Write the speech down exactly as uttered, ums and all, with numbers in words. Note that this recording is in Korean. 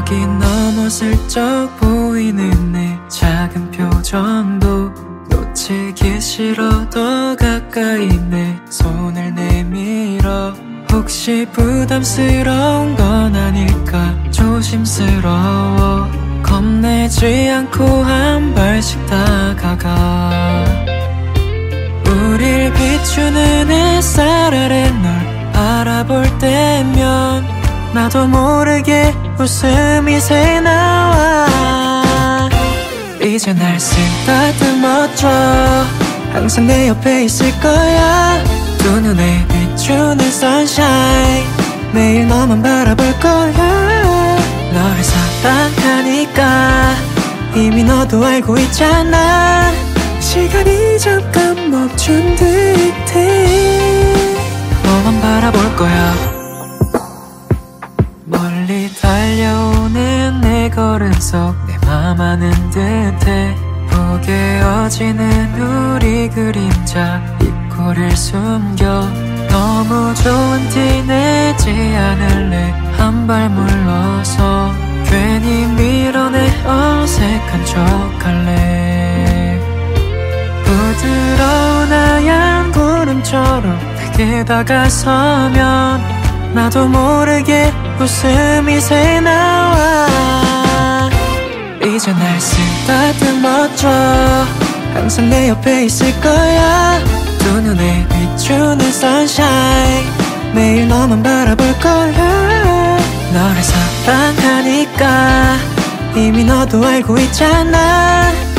여기 너무 슬쩍 보이는 내 작은 표정도 놓치기 싫어 더 가까이 내 손을 내밀어. 혹시 부담스러운 건 아닐까 조심스러워. 겁내지 않고 한 발씩 다가가. 우릴 비추는 햇살 아래 널 바라볼 때면 나도 모르게 웃음이 새나와. 이제 날 쓰다듬어줘. 항상 내 옆에 있을 거야. 두 눈에 비추는 sunshine. 매일 너만 바라볼 거야. 너를 사랑하니까 이미 너도 알고 있잖아. 시간이 잠깐 멈춘 듯해. 너만 바라볼 거야. 멀리 달려오는 내 걸음 속 내 맘 아는 듯해. 포개어지는 우리 그림자 입꼬리를 숨겨. 너무 좋은 티 내지 않을래. 한 발 물러서 괜히 밀어내 어색한 척할래. 부드러운 하얀 구름처럼 내게 다가서면 나도 모르게 웃음이 새나와. 이제 날 쓰다듬어줘. 항상 내 옆에 있을 거야. 두 눈에 비추는 sunshine. 매일 너만 바라볼 거야. 너를 사랑하니까 이미 너도 알고 있잖아.